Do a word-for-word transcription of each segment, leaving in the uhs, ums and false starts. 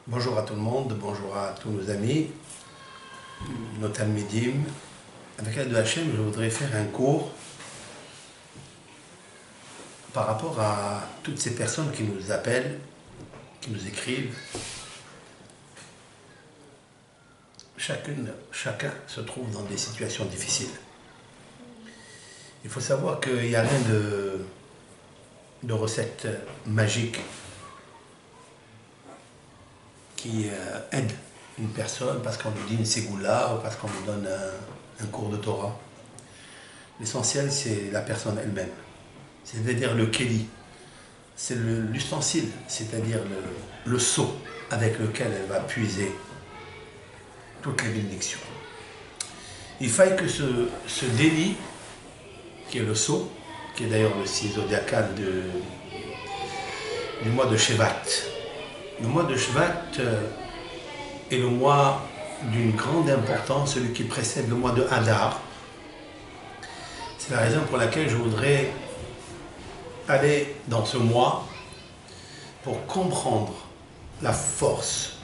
Bonjour à tout le monde, bonjour à tous nos amis, nos talmidim. Avec l'aide de Hachem, je voudrais faire un cours par rapport à toutes ces personnes qui nous appellent, qui nous écrivent. Chacune, chacun se trouve dans des situations difficiles. Il faut savoir qu'il n'y a rien de, de recette magique qui euh, aide une personne parce qu'on lui dit une ségoula ou parce qu'on lui donne un, un cours de Torah. L'essentiel, c'est la personne elle-même. C'est-à-dire le kéli. C'est l'ustensile, c'est-à-dire le, le seau avec lequel elle va puiser toutes les bénédictions. Il faille que ce, ce délit, qui est le seau, qui est d'ailleurs le signe zodiacal de, du mois de Shevat. Le mois de Shevat est le mois d'une grande importance, celui qui précède le mois de Hadar. C'est la raison pour laquelle je voudrais aller dans ce mois pour comprendre la force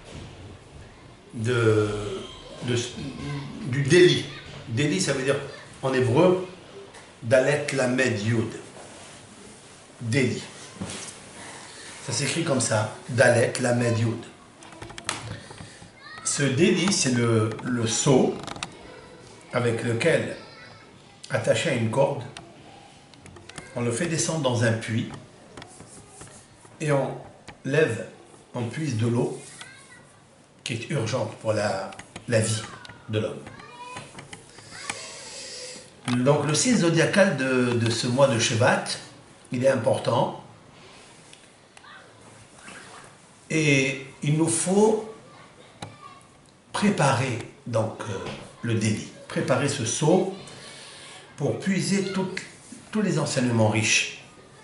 de, de, du délit. Délit, ça veut dire en hébreu, Dalet Lamed Yud. Délit. Ça s'écrit comme ça, Dalet Lamed Yud. Ce délit, c'est le, le seau avec lequel, attaché à une corde, on le fait descendre dans un puits et on lève, on puise de l'eau qui est urgente pour la, la vie de l'homme. Donc le signe zodiacal de, de ce mois de Shevat, il est important et il nous faut préparer donc euh, le délit, préparer ce seau pour puiser tout, tous les enseignements riches.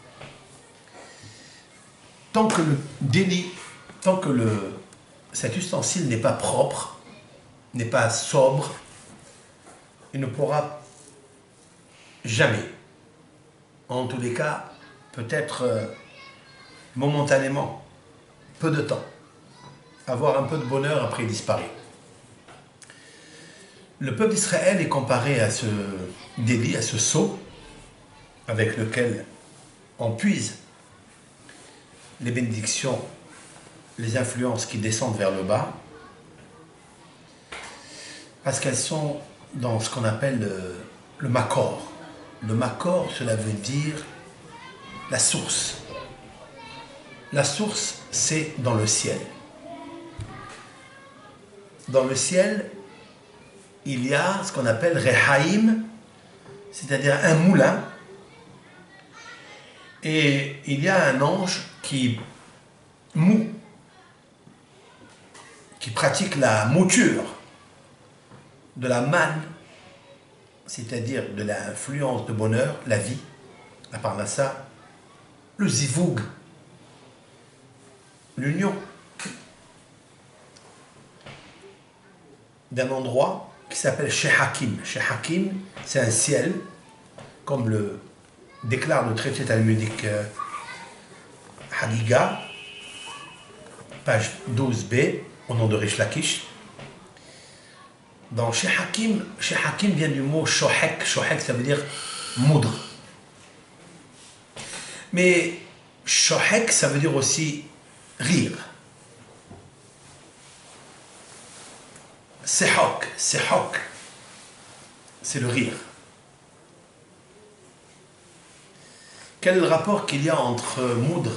Tant que le délit, tant que le, cet ustensile n'est pas propre, n'est pas sobre, il ne pourra jamais, en tous les cas, peut-être euh, momentanément, peu de temps, avoir un peu de bonheur après il disparaît. Le peuple d'Israël est comparé à ce délit, à ce seau, avec lequel on puise les bénédictions, les influences qui descendent vers le bas, parce qu'elles sont dans ce qu'on appelle le, le makor. Le makor, cela veut dire la source. La source, c'est dans le ciel. Dans le ciel, il y a ce qu'on appelle Rehaim, c'est-à-dire un moulin, et il y a un ange qui moud, qui pratique la mouture de la manne, c'est-à-dire de l'influence de bonheur, la vie, la parnassa, le zivoug, l'union d'un endroit qui s'appelle Shehakim. Shehakim, c'est un ciel, comme le déclare le traité talmudique euh, Hagiga, page douze b, au nom de Rish Lakish. Dans Shehakim, Shehakim vient du mot Shohek. Shohek, ça veut dire moudre. Mais Shohek, ça veut dire aussi rire. Sehok, Sehok, c'est le rire. Quel est le rapport qu'il y a entre moudre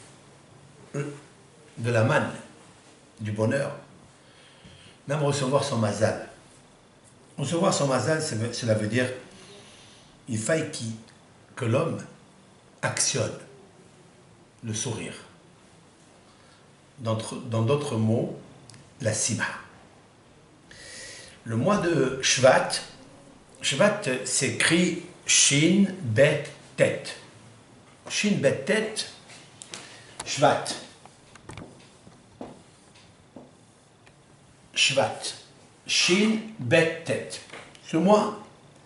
de la manne, du bonheur, même recevoir son mazal? Recevoir son mazal, cela veut dire il faille qui, que l'homme actionne le sourire. Dans d'autres mots, la simha. Le mois de Shvat, Shvat s'écrit Shin Bet Tet. Shin Bet Tet, Shvat. Shvat. Shin Bet Tet. Ce mois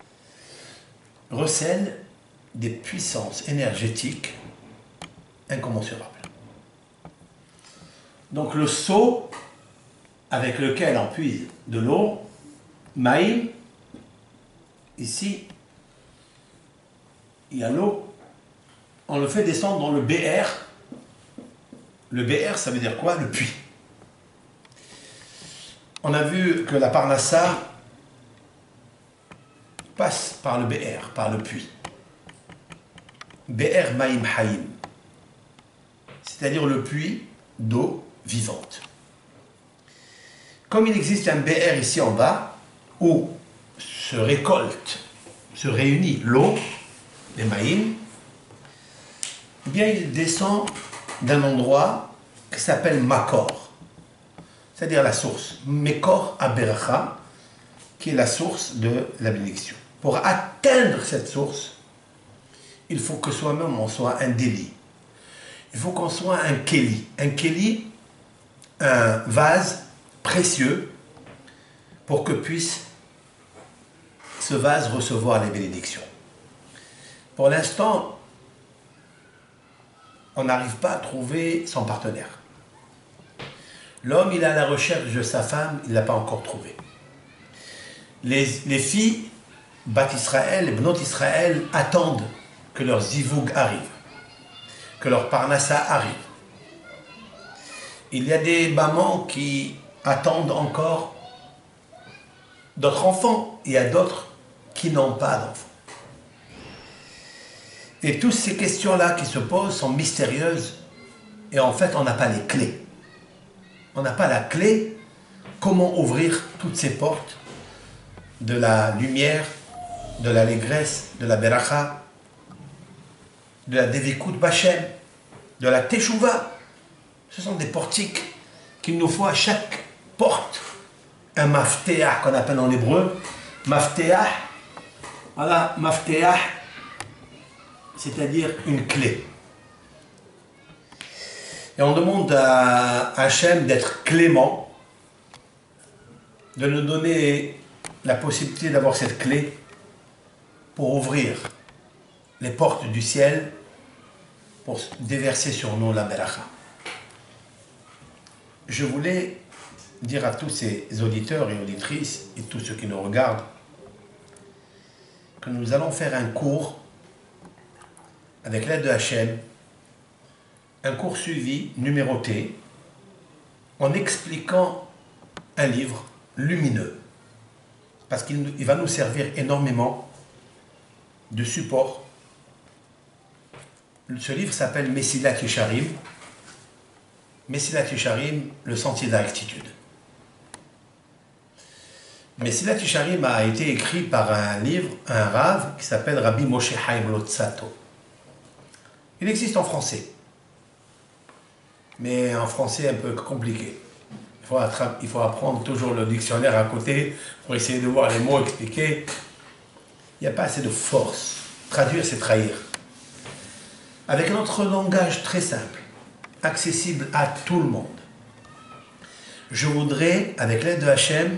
recèle des puissances énergétiques incommensurables. Donc le seau avec lequel on puise de l'eau, maïm, ici, il y a l'eau, on le fait descendre dans le B R. Le B R, ça veut dire quoi? Le puits. On a vu que la Parnassa passe par le B R, par le puits. B R Maïm Haïm, c'est-à-dire le puits d'eau vivante. Comme il existe un B R ici en bas, où se récolte, se réunit l'eau, les Maïm, eh bien il descend d'un endroit qui s'appelle Makor, c'est-à-dire la source, Mekor Aberacha, qui est la source de la bénédiction. Pour atteindre cette source, il faut que soi-même on soit un délit. Il faut qu'on soit un kéli. Un kéli, un vase précieux pour que puisse ce vase recevoir les bénédictions. Pour l'instant, on n'arrive pas à trouver son partenaire. L'homme, il est à la recherche de sa femme, il ne l'a pas encore trouvé. Les, les filles, Bat Israël, les Bnot Israël, attendent que leur zivoug arrive, que leur parnassa arrive. Il y a des mamans qui attendent encore d'autres enfants, il y a d'autres qui n'ont pas d'enfants. Et toutes ces questions-là qui se posent sont mystérieuses et en fait on n'a pas les clés. On n'a pas la clé, comment ouvrir toutes ces portes de la lumière, de l'allégresse, de la beracha, de la dévikout bachem, de la teshuva. Ce sont des portiques qu'il nous faut à chaque porte. Un mafteah qu'on appelle en hébreu. Mafteah, voilà, mafteah, c'est-à-dire une clé. Et on demande à Hachem d'être clément, de nous donner la possibilité d'avoir cette clé pour ouvrir les portes du ciel, pour déverser sur nous la beracha. Je voulais dire à tous ces auditeurs et auditrices et tous ceux qui nous regardent que nous allons faire un cours avec l'aide de Hachem, un cours suivi, numéroté, en expliquant un livre lumineux, parce qu'il il va nous servir énormément de support. Ce livre s'appelle Mesilat Yesharim, Mesilat Yesharim, le sentier de la rectitude. Mesilat Yesharim a été écrit par un livre, un rave, qui s'appelle Rabbi Moshe Chaim Lotsato. Il existe en français, mais en français un peu compliqué. Il faut, il faut apprendre toujours le dictionnaire à côté pour essayer de voir les mots expliqués. Il n'y a pas assez de force. Traduire, c'est trahir. Avec notre langage très simple, accessible à tout le monde, je voudrais, avec l'aide de Hachem,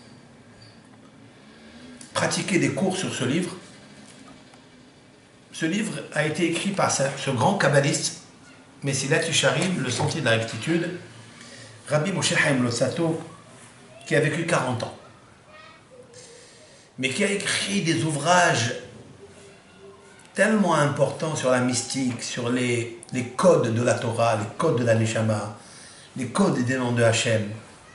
pratiquer des cours sur ce livre. Ce livre a été écrit par ce grand kabbaliste, Mesilat Yesharim, le sentier de la rectitude, Rabbi Moshe Chaim Lotsato, qui a vécu quarante ans, mais qui a écrit des ouvrages tellement importants sur la mystique, sur les, les codes de la Torah, les codes de la Neshama, les codes des noms de Hachem.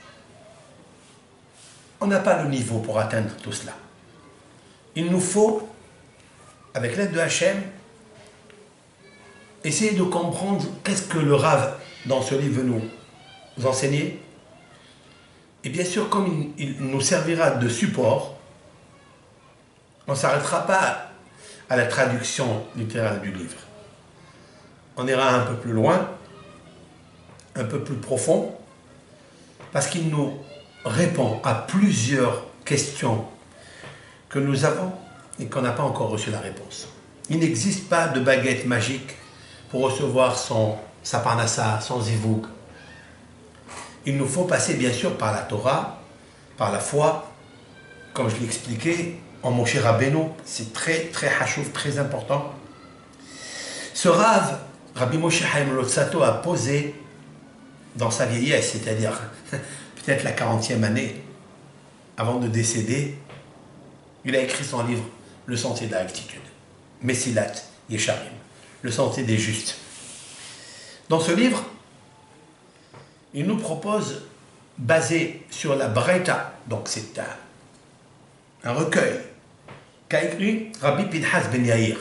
On n'a pas le niveau pour atteindre tout cela. Il nous faut, avec l'aide de Hachem, essayer de comprendre qu'est-ce que le Rav dans ce livre veut nous enseigner. Et bien sûr, comme il, il nous servira de support, on ne s'arrêtera pas à la traduction littérale du livre. On ira un peu plus loin, un peu plus profond, parce qu'il nous répond à plusieurs questions que nous avons et qu'on n'a pas encore reçu la réponse. Il n'existe pas de baguette magique pour recevoir son, sa parnassa, son zivoug. Il nous faut passer bien sûr par la Torah, par la foi, comme je l'ai expliqué, en Moshe Rabbeinu, c'est très très hachouf, très important. Ce Rav, Rabbi Moshe Chaim Lotsato, a posé dans sa vieillesse, c'est-à-dire peut-être la quarantième année, avant de décéder, il a écrit son livre « Le sentier de la rectitude », Messilat Yesharim, le sentier des justes. Dans ce livre, il nous propose, basé sur la Braïta, donc c'est un, un recueil, qu'a écrit Rabbi Pinhas Ben Yair.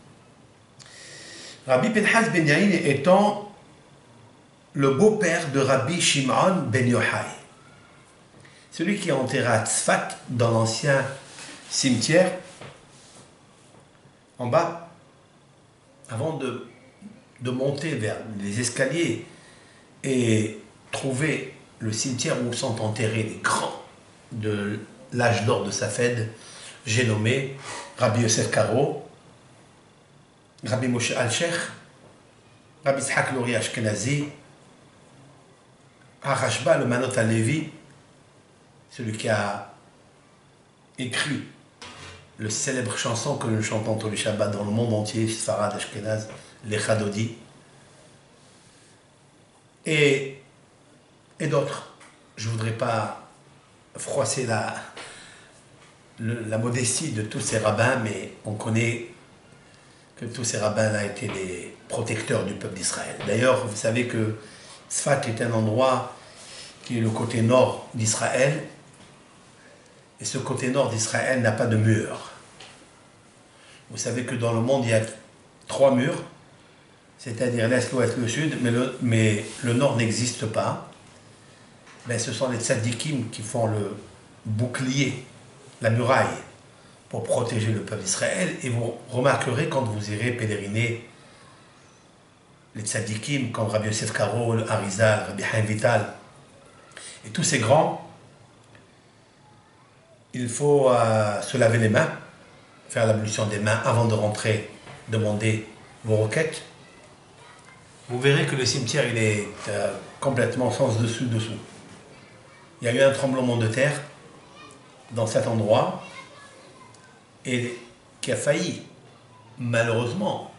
Rabbi Pinhas Ben Yair étant le beau-père de Rabbi Shimon Ben Yochai, celui qui est enterré à Tzfat, dans l'ancien cimetière, en bas, avant de, de monter vers les escaliers et trouver le cimetière où sont enterrés les grands de l'âge d'or de Safed, j'ai nommé Rabbi Yosef Karo, Rabbi Moshe Al-Sheikh, Rabbi Yitzhak Lori Ashkenazi, Harashba le Manot Alevi, celui qui a écrit le célèbre chanson que nous chantons tous les Shabbats dans le monde entier, Sfarad, Ashkenaz, les Chadodi, et, et d'autres. Je ne voudrais pas froisser la, le, la modestie de tous ces rabbins, mais on connaît que tous ces rabbins-là étaient les protecteurs du peuple d'Israël. D'ailleurs, vous savez que Tzfat est un endroit qui est le côté nord d'Israël, et ce côté nord d'Israël n'a pas de mur. Vous savez que dans le monde, il y a trois murs, c'est-à-dire l'Est, l'Ouest, le Sud, mais le, mais le nord n'existe pas. Mais ce sont les tzadikim qui font le bouclier, la muraille, pour protéger le peuple d'Israël. Et vous remarquerez quand vous irez pèleriner les tzadikim comme Rabbi Yosef Karo, le Harizal, Rabbi Chaim Vital, et tous ces grands, il faut euh, se laver les mains, faire l'ablution des mains avant de rentrer, demander vos requêtes. Vous verrez que le cimetière il est euh, complètement sens dessus dessous. Il y a eu un tremblement de terre dans cet endroit et qui a failli malheureusement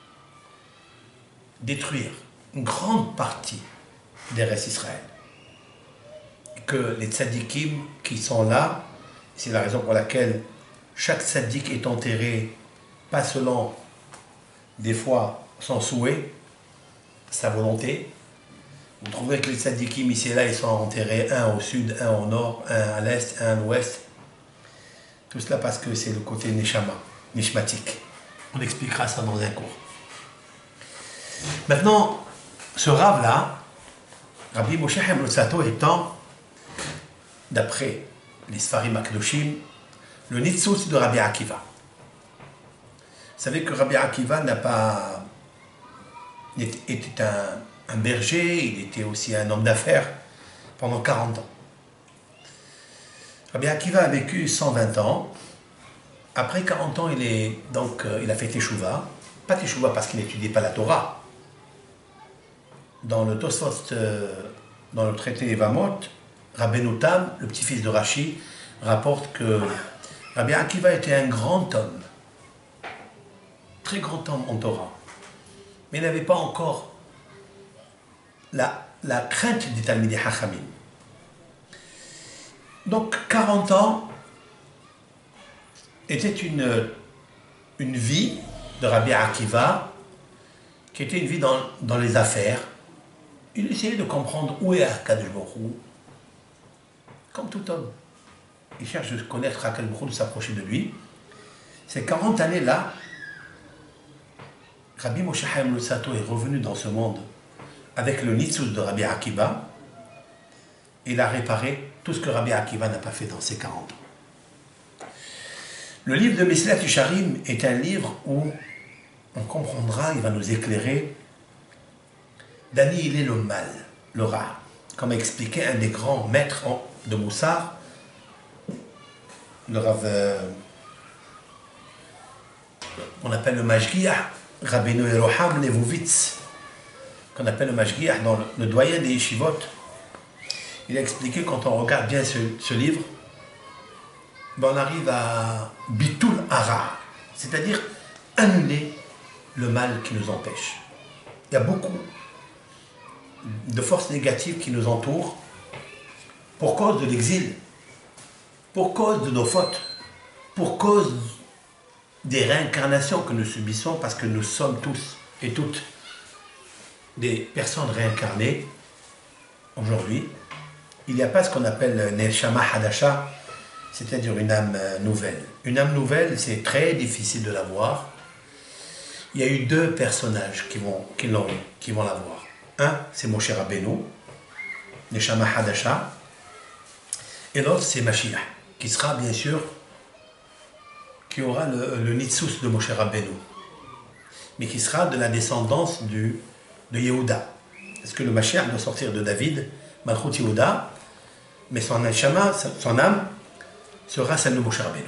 détruire une grande partie des restes Israël. Que les tzadikim qui sont là, c'est la raison pour laquelle chaque tzaddik est enterré, pas selon des fois son souhait, sa volonté. Vous trouverez que les tzadikim ici et là, ils sont enterrés un au sud, un au nord, un à l'est, un à l'ouest. Tout cela parce que c'est le côté neshama, nishmatique. On expliquera ça dans un cours. Maintenant, ce rave-là, Rabbi Moshe Chaim Luzzatto étant, d'après les Sfarim Akdoshim, le Nitzutz de Rabbi Akiva. Vous savez que Rabbi Akiva n'a pas était un, un berger, il était aussi un homme d'affaires pendant quarante ans. Rabbi Akiva a vécu cent vingt ans. Après quarante ans, il, est, donc, euh, il a fait Teshuvah. Pas Teshuvah parce qu'il n'étudiait pas la Torah. Dans le Tosfot, euh, dans le traité Evamot, Rabbeinu Tam, le petit-fils de Rashi, rapporte que Rabbi Akiva était un grand homme, très grand homme en Torah, mais il n'avait pas encore la, la crainte des Talmidei Chachamim. Donc quarante ans était une, une vie de Rabbi Akiva qui était une vie dans, dans les affaires. Il essayait de comprendre où est Akadosh Baruch Hu, comme tout homme. Il cherche de connaître Akadosh Baruch Hu, de s'approcher de lui. Ces quarante années-là, Rabbi Moshe Chaim Luzzatto est revenu dans ce monde avec le Nitzutz de Rabbi Akiva. Il a réparé tout ce que Rabbi Akiva n'a pas fait dans ses quarante ans. Le livre de Messilat Yesharim est un livre où on comprendra, il va nous éclairer d'annihiler le mal, le ra, comme a expliqué un des grands maîtres de Moussar, le Rav, euh, on appelle le Mashgiach, Rabbeinu Yeroham Levovitz, qu'on appelle le Mashgiach, dans le, le doyen des yeshivot. Il a expliqué, quand on regarde bien ce, ce livre, ben on arrive à Bitul Hara, c'est-à-dire annuler le mal qui nous empêche. Il y a beaucoup de forces négatives qui nous entourent pour cause de l'exil, pour cause de nos fautes, pour cause des réincarnations que nous subissons, parce que nous sommes tous et toutes des personnes réincarnées. Aujourd'hui, il n'y a pas ce qu'on appelle Neshama Hadasha, c'est-à-dire une âme nouvelle. Une âme nouvelle, c'est très difficile de l'avoir. Il y a eu deux personnages qui vont, qui l'ont eu, qui vont l'avoir. Un, c'est Moshe Rabbeinu, Neshama Hadasha, et l'autre, c'est Mashiach, qui sera bien sûr, qui aura le, le Nitsus de Moshe Rabbeinu, mais qui sera de la descendance du, de Yehuda. Parce que le Mashiach doit sortir de David, Malchut Yehuda, mais son Neshama, son âme, sera celle de Moshe Rabbeinu.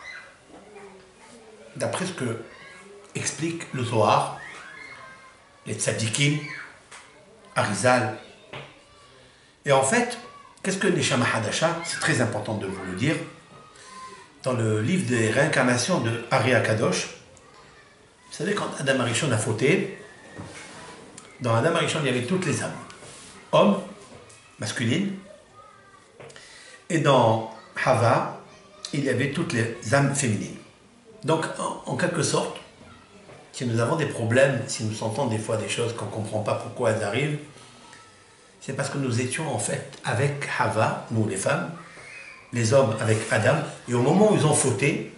D'après ce que explique le Zohar, les tzadikim, Arizal. Et en fait, qu'est-ce que Neshama Hadasha? C'est très important de vous le dire. Dans le livre des réincarnations de Ari Akadosh, vous savez, quand Adam Arishon a fauté, dans Adam Arishon, il y avait toutes les âmes, hommes, masculines, et dans Hava, il y avait toutes les âmes féminines. Donc, en, en quelque sorte, si nous avons des problèmes, si nous sentons des fois des choses qu'on ne comprend pas pourquoi elles arrivent, c'est parce que nous étions en fait avec Hava, nous les femmes, les hommes avec Adam, et au moment où ils ont fauté,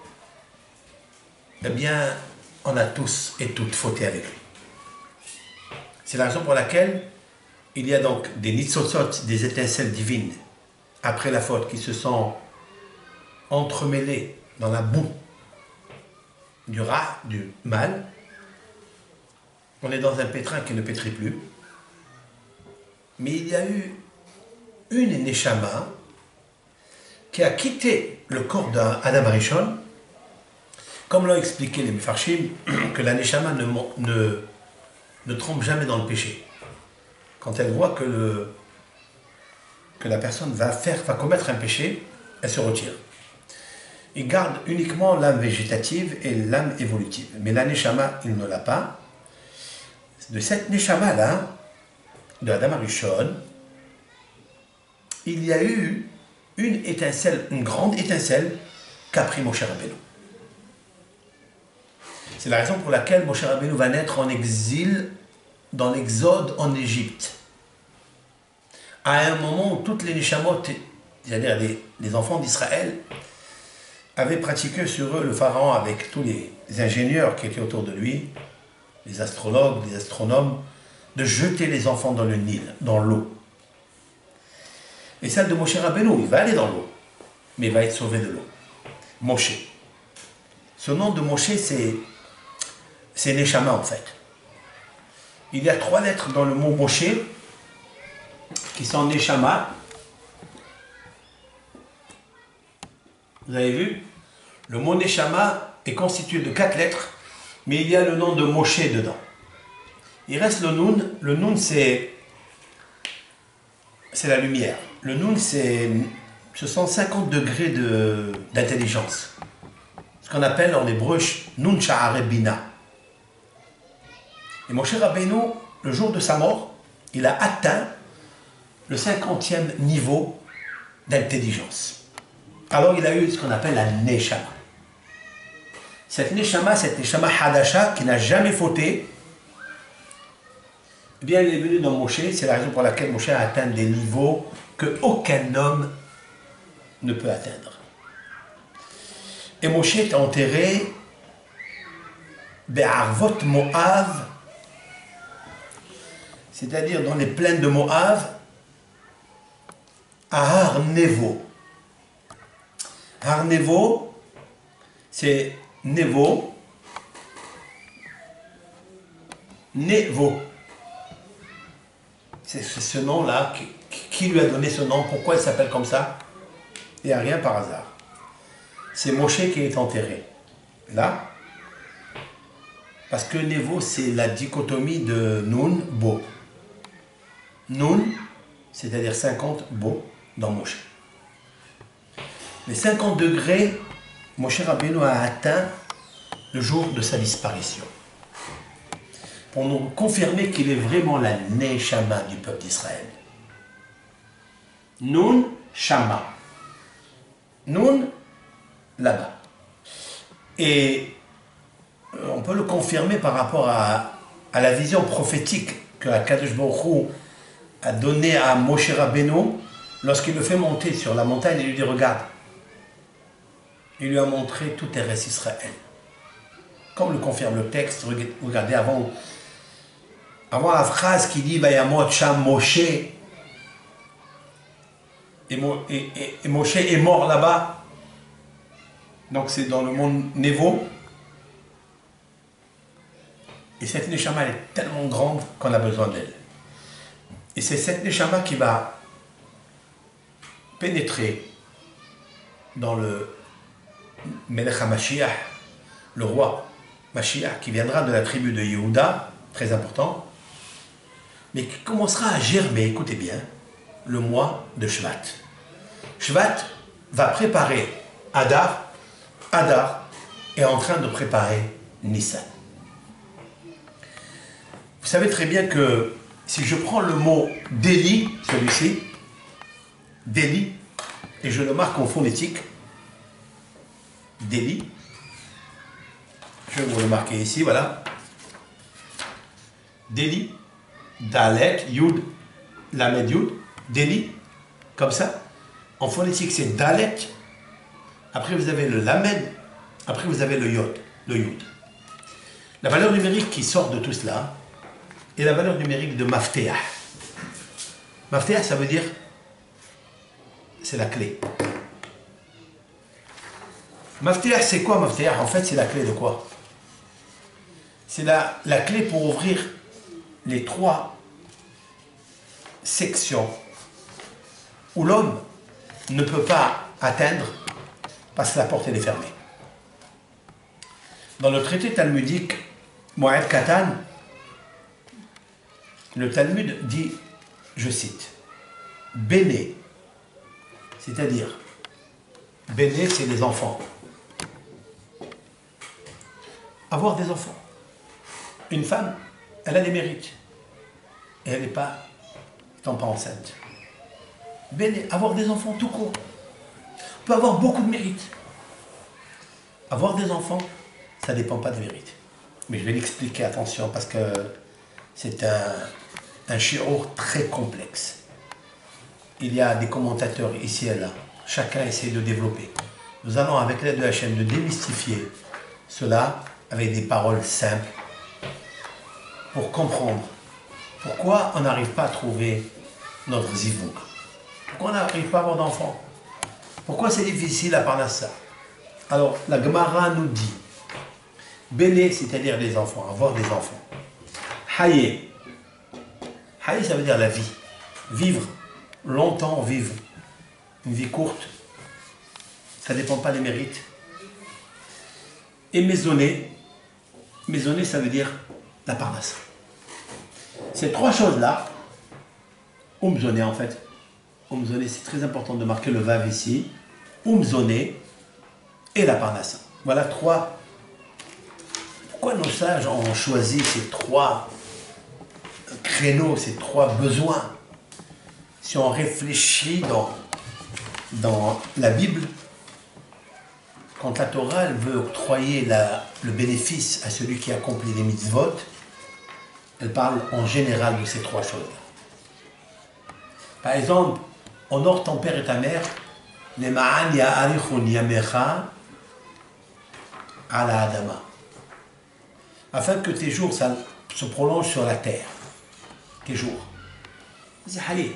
eh bien, on a tous et toutes fauté avec lui. C'est la raison pour laquelle il y a donc des nitzotzot, des étincelles divines, après la faute, qui se sont entremêlées dans la boue du rat, du mal. On est dans un pétrin qui ne pétrit plus. Mais il y a eu une Neshama qui a quitté le corps d'Adam Arishon, comme l'ont expliqué les Mefarshim, que la Neshama ne, ne, ne trompe jamais dans le péché. Quand elle voit que, le, que la personne va, faire, va commettre un péché, elle se retire. Il garde uniquement l'âme végétative et l'âme évolutive. Mais la Neshama, il ne l'a pas. De cette Neshama-là, de Adam Arishon, il y a eu une étincelle, une grande étincelle qu'a pris Moshe Rabbeinu. C'est la raison pour laquelle Moshe Rabbeinu va naître en exil dans l'exode en Égypte. À un moment où toutes les Neshamot, c'est-à-dire les, les enfants d'Israël, avaient pratiqué sur eux, le pharaon avec tous les ingénieurs qui étaient autour de lui, les astrologues, les astronomes, de jeter les enfants dans le Nil, dans l'eau. Et celle de Moshe Rabbeinu, il va aller dans l'eau, mais il va être sauvé de l'eau. Moshe. Ce nom de Moshe, c'est c'est Neshama en fait. Il y a trois lettres dans le mot Moshe qui sont Neshama. Vous avez vu? Le mot Neshama est constitué de quatre lettres, mais il y a le nom de Moshe dedans. Il reste le Nun. Le Nun, c'est c'est la lumière. Le Nun, c'est ce sont cinquante degrés d'intelligence. Ce qu'on appelle en hébreu Nun Sha'are Bina. Et Moshe Rabbeinu, le jour de sa mort, il a atteint le cinquantième niveau d'intelligence. Alors il a eu ce qu'on appelle la Neshama. Cette Neshama, cette Neshama Hadasha, qui n'a jamais fauté, eh bien, elle est venue dans Moshe. C'est la raison pour laquelle Moshe a atteint des niveaux qu'aucun homme ne peut atteindre. Et Moshe est enterré Be'arvot Moav, c'est-à-dire dans les plaines de Moav, à Har Nevo. Har Nevo, c'est Nevo, Nevo. C'est ce nom-là, qui, qui lui a donné ce nom, pourquoi il s'appelle comme ça? Il n'y a rien par hasard. C'est Moshe qui est enterré là, parce que Nevo, c'est la dichotomie de Nun, Bo. Nun, c'est-à-dire cinquante, Bo, dans Moshe. Les cinquante degrés, Moshe Rabbeinu a atteint le jour de sa disparition. pour nous confirmer qu'il est vraiment la Neshama du peuple d'Israël. Nun Shama. Nun, là-bas. Et on peut le confirmer par rapport à, à la vision prophétique que Akadosh Baruch Hu a donnée à Moshe Rabbeinu lorsqu'il le fait monter sur la montagne et lui dit regarde, il lui a montré tout Eretz Israël. Comme le confirme le texte, regardez avant, avant la phrase qui dit Vayamot Sham Moshe, et, Mo, et, et, et Moshe est mort là-bas. Donc c'est dans le monde Névo. Et cette Neshama elle est tellement grande qu'on a besoin d'elle. Et c'est cette Neshama qui va pénétrer dans le Melech HaMashiach, le roi Mashiach, qui viendra de la tribu de Yehuda, très important, mais qui commencera à germer, écoutez bien, le mois de Shvat. Shvat va préparer Adar, Adar est en train de préparer Nissan. Vous savez très bien que si je prends le mot délit, celui-ci, délit, et je le marque en phonétique, délit, je vais vous le marquer ici, voilà, délit, Dalet, Yud, Lamed Yud, délit, comme ça, en phonétique c'est Dalet, après vous avez le Lamed, après vous avez le Yod, le Yud. La valeur numérique qui sort de tout cela est la valeur numérique de Mafteah. Mafteah, ça veut dire, c'est la clé. Mafteah, c'est quoi Mafteah? En fait, c'est la clé de quoi? C'est la, la clé pour ouvrir les trois sections où l'homme ne peut pas atteindre parce que la porte elle est fermée. Dans le traité talmudique Moed Katan, le Talmud dit, je cite, Béné, c'est-à-dire, Béné c'est les enfants. Avoir des enfants. Une femme, elle a des mérites. Et elle n'est pas, étant pas enceinte. Béné, avoir des enfants tout court. On peut avoir beaucoup de mérites. Avoir des enfants, ça ne dépend pas des mérites. Mais je vais l'expliquer, attention, parce que c'est un, un shiur très complexe. Il y a des commentateurs ici et là. Chacun essaie de développer. Nous allons, avec l'aide de la chaîne, de démystifier cela avec des paroles simples pour comprendre pourquoi on n'arrive pas à trouver notre zivouk. Pourquoi on n'arrive pas à avoir d'enfants. Pourquoi c'est difficile à Parnassa. Alors, la Gemara nous dit Béné, c'est-à-dire des enfants, avoir des enfants. Haye. Haye, ça veut dire la vie. Vivre, longtemps vivre. Une vie courte, ça ne dépend pas des mérites. Et maisonner, maisonner, ça veut dire la parnasse. Ces trois choses-là, umzoné en fait, umzoné, c'est très important de marquer le vav ici, umzoné et la parnasse. Voilà trois. Pourquoi nos sages ont choisi ces trois créneaux, ces trois besoins? Si on réfléchit dans, dans la Bible, quand la Torah elle veut octroyer la, le bénéfice à celui qui accomplit les mitzvot, elle parle en général de ces trois choses. Par exemple, honore ton père et ta mère, les ma'an ya'arichun yamecha ala adama, afin que tes jours ça, se prolongent sur la terre. Tes jours. C'est halé.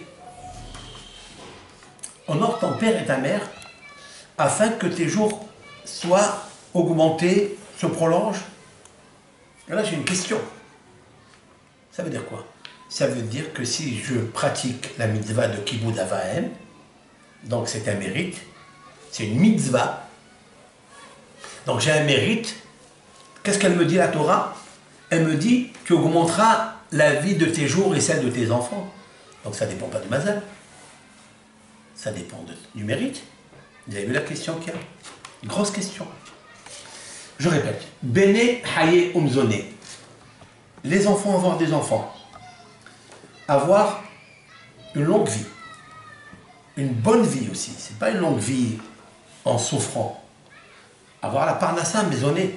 Honore ton père et ta mère, afin que tes jours soient augmentés, se prolongent. Et là, j'ai une question. Ça veut dire quoi? Ça veut dire que si je pratique la mitzvah de Kibud Avahem, donc c'est un mérite, c'est une mitzvah, donc j'ai un mérite. Qu'est-ce qu'elle me dit, la Torah? Elle me dit, tu augmenteras la vie de tes jours et celle de tes enfants. Donc ça ne dépend pas du mazal. Ça dépend de, du mérite. Vous avez vu la question qu'il y a? Une grosse question. Je répète. Béné, haye, umzoné. les enfants, avoir des enfants, avoir une longue vie, une bonne vie aussi, c'est pas une longue vie en souffrant, avoir la parnassa maisonnée.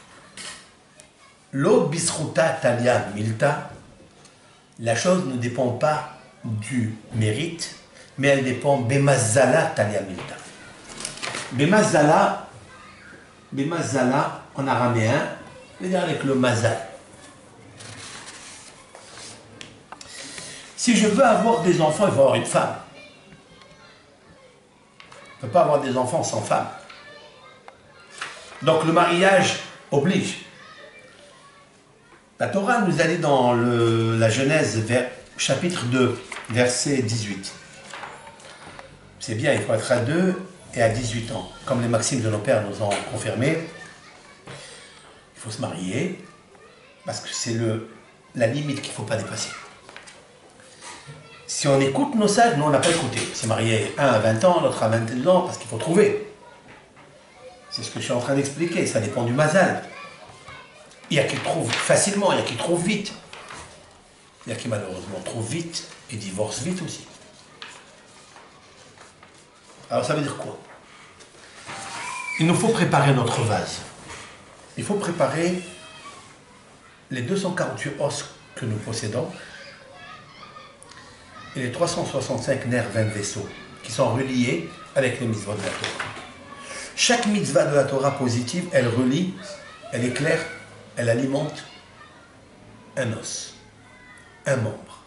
L'autre bisruta talia milta, la chose ne dépend pas du mérite, mais elle dépend bemazala talia milta. Bemazala, bemazala en araméen, veut dire avec le mazal. Si je veux avoir des enfants, il faut avoir une femme. On ne peut pas avoir des enfants sans femme. Donc le mariage oblige. La Torah nous a dit dans le, la Genèse, vers, chapitre deux, verset dix-huit. C'est bien, il faut être à deux et à dix-huit ans. Comme les maximes de nos pères nous ont confirmé, il faut se marier, parce que c'est la limite qu'il ne faut pas dépasser. Si on écoute nos sages, nous on n'a pas écouté. C'est marié un à vingt ans, l'autre à vingt-deux ans, parce qu'il faut trouver. C'est ce que je suis en train d'expliquer, ça dépend du mazal. Il y a qui trouvent facilement, il y a qui trouvent vite. Il y a qui malheureusement trouvent vite et divorcent vite aussi. Alors ça veut dire quoi? Il nous faut préparer notre vase. Il faut préparer les deux cent quarante-huit os que nous possédons et les trois cent soixante-cinq nerfs, vingt vaisseaux, qui sont reliés avec les mitzvot de la Torah. Chaque mitzvah de la Torah positive, elle relie, elle éclaire, elle alimente un os, un membre.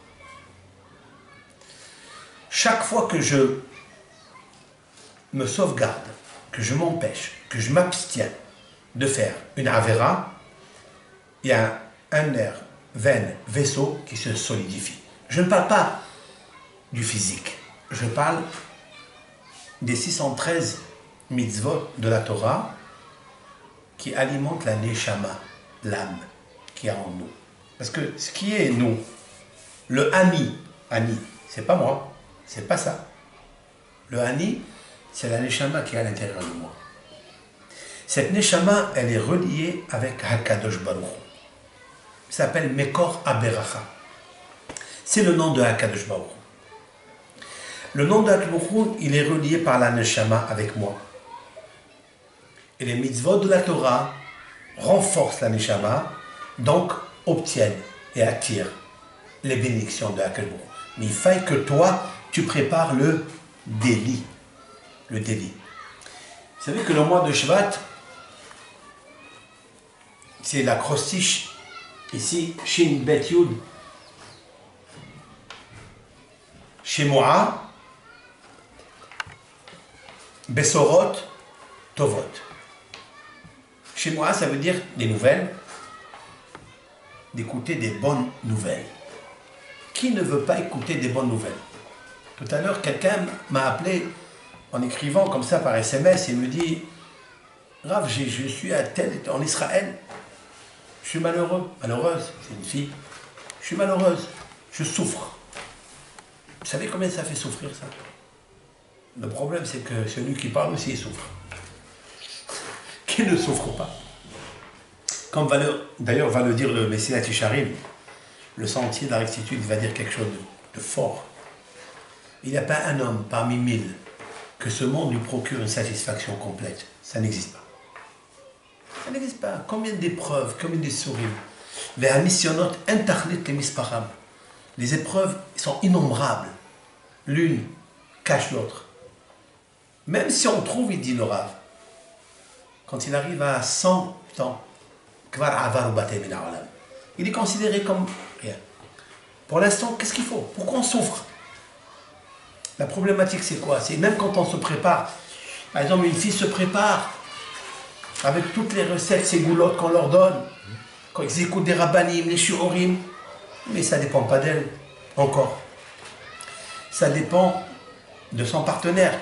Chaque fois que je me sauvegarde, que je m'empêche, que je m'abstiens de faire une avéra, il y a un nerf, veine, vaisseau qui se solidifie. Je ne parle pas du physique, je parle des six cent treize mitzvot de la Torah qui alimentent la neshama, l'âme qui est en nous. Parce que ce qui est nous, le ani, ani, c'est pas moi, c'est pas ça. Le ani, c'est la neshama qui est à l'intérieur de moi. Cette neshama, elle est reliée avec Hakadosh Baruch. Ça s'appelle Mekor Aberacha. C'est le nom de Hakadosh Baruch. Le nom de Hakadosh Baruch, il est relié par la neshama avec moi. Et les mitzvot de la Torah renforcent la neshama, donc obtiennent et attirent les bénédictions de Hakadosh Baruch. Mais il faille que toi, tu prépares le délit. Le délit. Vous savez que le mois de Shvat, c'est l'acrostiche, ici, Shin Bet Yud, Shemoa, Besorot, Tovot. Shemoa, ça veut dire des nouvelles, d'écouter des bonnes nouvelles. Qui ne veut pas écouter des bonnes nouvelles? Tout à l'heure, quelqu'un m'a appelé en écrivant comme ça par S M S, il me dit « Rav, je suis à tel, en Israël, je suis malheureux, malheureuse, c'est une fille, je suis malheureuse, je souffre. » Vous savez combien ça fait souffrir ça? Le problème c'est que celui qui parle aussi il souffre. Qui ne souffre pas? Comme d'ailleurs va le dire le Messilat Yesharim, le sentier de la rectitude va dire quelque chose de, de fort. Il n'y a pas un homme parmi mille que ce monde lui procure une satisfaction complète. Ça n'existe pas. Ça n'existe pas. Combien d'épreuves, combien de sourires. Les épreuves sont innombrables. L'une cache l'autre. Même si on trouve, il dit le Rav, quand il arrive à cent ans, il est considéré comme rien. Pour l'instant, qu'est-ce qu'il faut? Pourquoi on souffre? La problématique, c'est quoi? C'est même quand on se prépare. Par exemple, une fille se prépare avec toutes les recettes, ces goulottes qu'on leur donne, quand ils écoutent des rabbanim, les shiurim, mais ça ne dépend pas d'elle, encore. Ça dépend de son partenaire,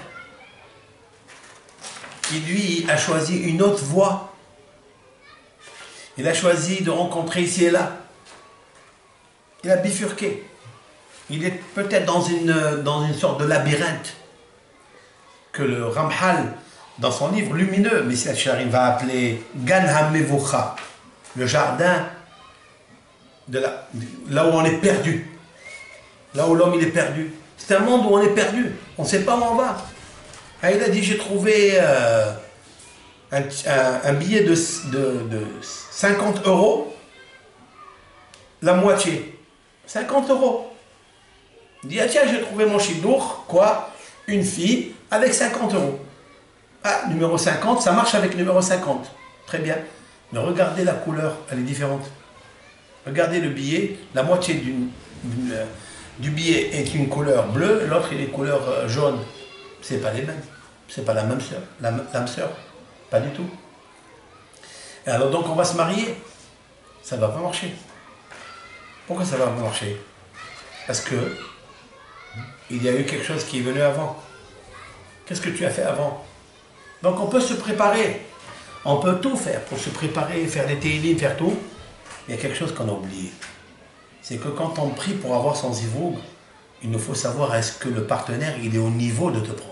qui lui a choisi une autre voie. Il a choisi de rencontrer ici et là. Il a bifurqué. Il est peut-être dans une, dans une sorte de labyrinthe que le Ramchal, dans son livre lumineux, Messilat Yesharim va appeler Gan HaMevucha, le jardin de la, là où on est perdu. Là où l'homme il est perdu. C'est un monde où on est perdu. On ne sait pas où on va. Ah, il a dit, j'ai trouvé euh, un, un, un billet de, de, de cinquante euros, la moitié. cinquante euros. Il dit, ah tiens, j'ai trouvé mon chidour, quoi? Une fille avec cinquante euros. Ah, numéro cinquante, ça marche avec numéro cinquante. Très bien. Mais regardez la couleur, elle est différente. Regardez le billet, la moitié d'une, d'une, euh, du billet est une couleur bleue, l'autre est une couleur euh, jaune. C'est pas les mêmes. C'est pas la même sœur. La même sœur. Pas du tout. Et alors donc on va se marier. Ça va pas marcher. Pourquoi ça va pas marcher? Parce que il y a eu quelque chose qui est venu avant. Qu'est-ce que tu as fait avant? Donc on peut se préparer. On peut tout faire pour se préparer, faire des télim, faire tout. Il y a quelque chose qu'on a oublié. C'est que quand on prie pour avoir son zivoug, il nous faut savoir est-ce que le partenaire il est au niveau de te prendre.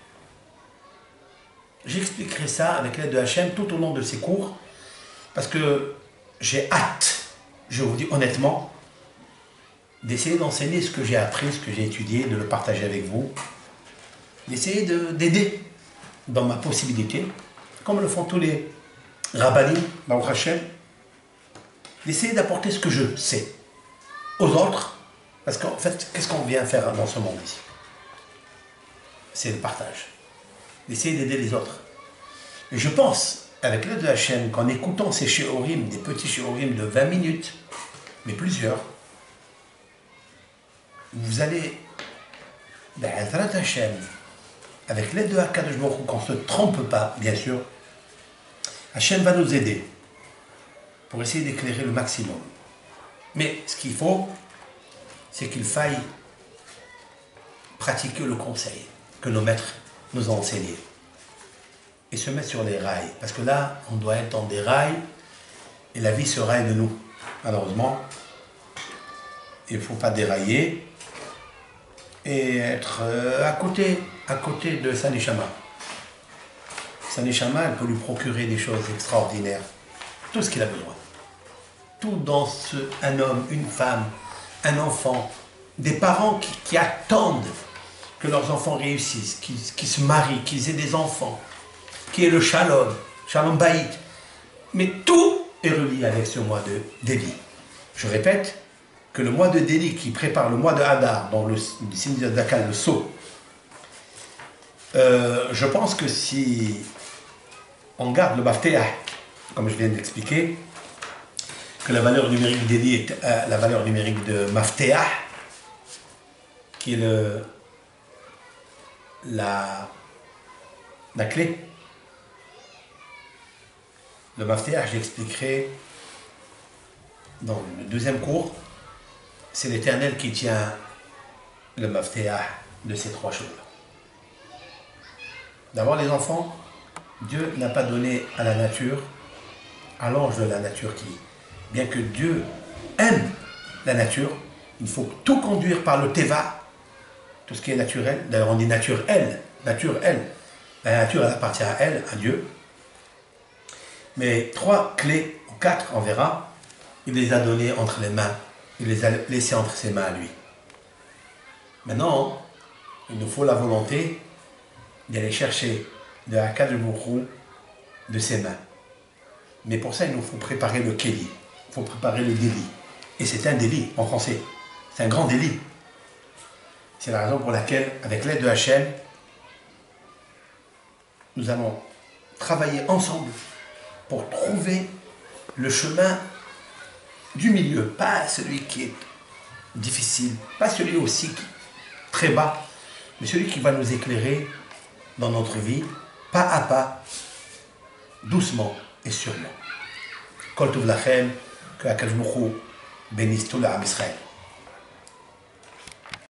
J'expliquerai ça avec l'aide de Hachem tout au long de ces cours, parce que j'ai hâte, je vous dis honnêtement, d'essayer d'enseigner ce que j'ai appris, ce que j'ai étudié, de le partager avec vous, d'essayer de, d'aider dans ma possibilité, comme le font tous les rabbinim, Baruch Hachem, d'essayer d'apporter ce que je sais aux autres, parce qu'en fait, qu'est-ce qu'on vient faire dans ce monde ici? C'est le partage. D'essayer d'aider les autres. Et je pense, avec l'aide de Hachem, qu'en écoutant ces shiurim, des petits shiurim de vingt minutes, mais plusieurs, vous allez, Be'ezrat Hachem, avec l'aide de Hakadosh Baruch Hu, qu'on ne se trompe pas, bien sûr, Hachem va nous aider pour essayer d'éclairer le maximum. Mais ce qu'il faut, c'est qu'il faille pratiquer le conseil que nos maîtres nous ont enseigné et se mettre sur les rails, parce que là on doit être dans des rails et la vie se raille de nous. Malheureusement il ne faut pas dérailler et être à côté à côté de sa neshama. Sa neshama, elle peut lui procurer des choses extraordinaires, tout ce qu'il a besoin, tout dans ce, un homme, une femme, un enfant, des parents qui, qui attendent que leurs enfants réussissent, qu'ils qui se marient, qu'ils aient des enfants, qui est le shalom, shalom baït. Mais tout est relié avec ce mois de Déli. Je répète que le mois de Déli qui prépare le mois de Hadar, dans le, le signe de Dakal, le sceau, euh, je pense que si on garde le Mafteah, comme je viens d'expliquer, que la valeur numérique Déli est euh, la valeur numérique de Mafteah, qui est le La, la clé. Le Mafteah, j'expliquerai dans le deuxième cours. C'est l'Éternel qui tient le Mafteah de ces trois choses. D'abord les enfants, Dieu n'a pas donné à la nature, à l'ange de la nature qui, bien que Dieu aime la nature, il faut tout conduire par le Teva, tout ce qui est naturel. D'ailleurs on dit nature elle, nature elle. La nature elle appartient à elle, à Dieu. Mais trois clés, ou quatre on verra, il les a données entre les mains, il les a laissées entre ses mains à lui. Maintenant, il nous faut la volonté d'aller chercher de la Hakadosh Baruch Hu de ses mains. Mais pour ça il nous faut préparer le Kéli, il faut préparer le délit. Et c'est un délit en français, c'est un grand délit. C'est la raison pour laquelle, avec l'aide de Hachem, nous allons travailler ensemble pour trouver le chemin du milieu, pas celui qui est difficile, pas celui aussi qui est très bas, mais celui qui va nous éclairer dans notre vie, pas à pas, doucement et sûrement. Kol Tov Lachem, que Hakadosh Baruch Hu bénisse tout l'Am Israël.